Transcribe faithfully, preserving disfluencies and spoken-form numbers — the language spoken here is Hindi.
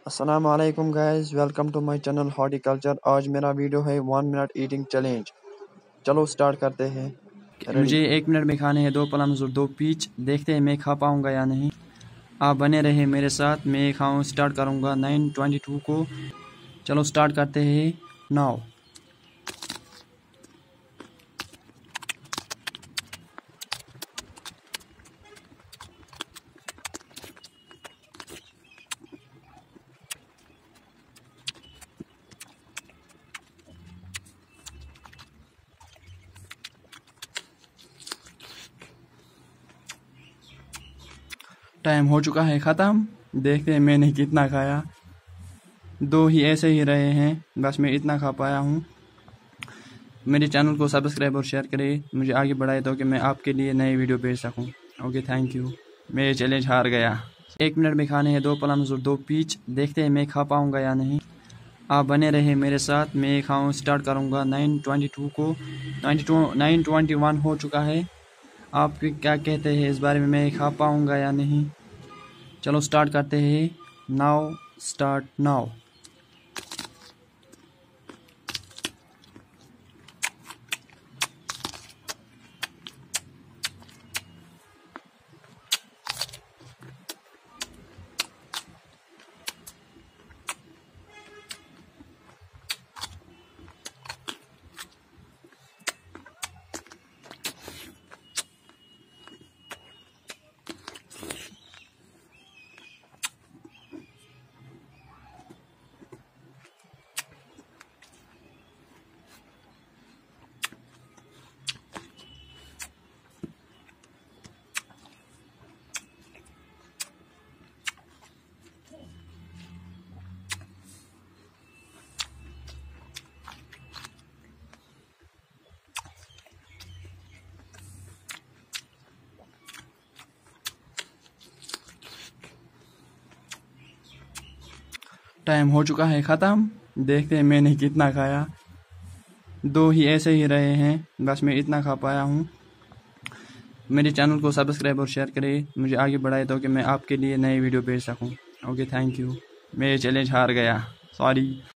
अस्सलाम वालेकुम guys, welcome to my channel horticulture. आज मेरा वीडियो है वन मिनट ईटिंग चैलेंज। चलो स्टार्ट करते हैं। रेडी। मुझे एक मिनट में खाने हैं दो प्लम्स और दो पीच। देखते हैं मैं खा पाऊंगा या नहीं। आप बने रहे मेरे साथ, मैं खाऊं स्टार्ट करूंगा नाइन ट्वेंटी टू को। चलो स्टार्ट करते हैं नाउ। टाइम हो चुका है ख़त्म। देखते हैं मैंने कितना खाया। दो ही ऐसे ही रहे हैं, बस मैं इतना खा पाया हूँ। मेरे चैनल को सब्सक्राइब और शेयर करें, मुझे आगे बढ़ाए तो कि मैं आपके लिए नए वीडियो भेज सकूँ। Okay, thank you. मैं ये चैलेंज हार गया। एक मिनट में खाने हैं दो प्लम्स और दो पीच। देखते हैं मैं खा पाऊंगा या नहीं। आप बने रहे मेरे साथ, मैं खाऊं स्टार्ट करूंगा नाइन ट्वेंटी टू को। Ninety two nine twenty one हो चुका है। आप क्या कहते हैं इस बारे में, मैं खा पाऊंगा या नहीं? चलो स्टार्ट करते हैं नाउ। Start now. टाइम हो चुका है ख़त्म। देखते हैं मैंने कितना खाया। दो ही ऐसे ही रहे हैं, बस मैं इतना खा पाया हूँ। मेरे चैनल को सब्सक्राइब और शेयर करें, मुझे आगे बढ़ाए तो कि मैं आपके लिए नए वीडियो भेज सकूँ। Okay, thank you. मैं ये चैलेंज हार गया, सॉरी।